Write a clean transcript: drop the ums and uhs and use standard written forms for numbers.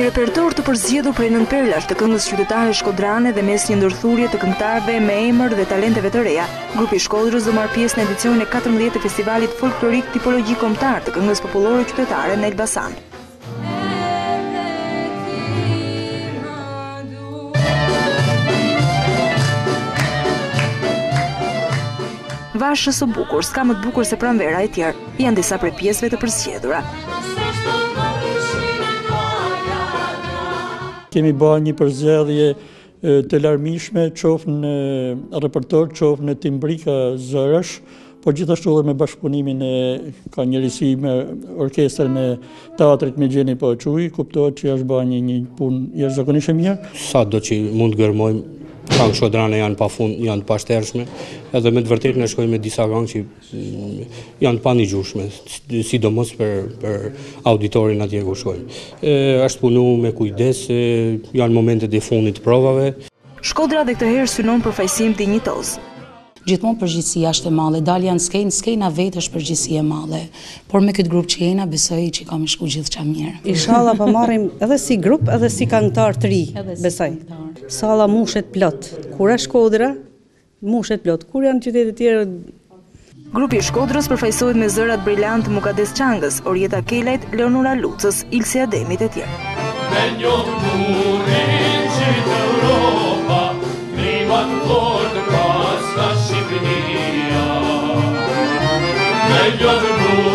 Një repertor të përzgjedhur prej 9 perlash të këngës qytetare shkodrane dhe mes një ndërthurje të këngëtarëve me emër dhe talenteve të reja, grupi Shkodrës do marrë pjesë në edicionin e 14 të festivalit folklorik Tipologji Kombëtar të këngës popullore qytetare në Elbasan. Vashës së bukur, s'ka më të bukur se pranvera e tjerë, janë disa prej pjesëve të përzgjedhura. Kemi bërë një përzgjedhje të larmishme, qoftë në repertor, qoftë në timbrika zërash, por gjithashtu edhe me bashkëpunimin ka njërisi me orkestrën e teatrit me Gjeni Poçuj, kuptohet që është bërë një punë jashtëzakonisht e mirë. Sa do që mund të gërmojmë, këngë shkodrane janë pa fund, janë të pashtershme, edhe me të vërtetë ne shkojmë me disa këngë që janë të panigjushme, sidomos për auditorin atje ku shkojmë. Është punu me kujdes, janë momentet e fundit të provave. Shkodra dhe këtë herë synon përfaqësim dinjitoz. Gjithmonë përgjegjësia është e madhe, dalja në skenë, skena vetë është përgjegjësi e madhe, por me këtë grup që jena besoj që kam shku gjithçka mirë. Inshallah po marrim edhe si grup edhe si këngëtar të ri, besoj. Salla mushet plot. Kur është Shkodra, mushet plot. Kur janë qytete të tjera. Grupi i Shkodrës përfaqësohet me zërat brillant Mukades Çangës, Orieta Kelajt, Leonora Lucës, Ilse Ademit e tjerë. Meglio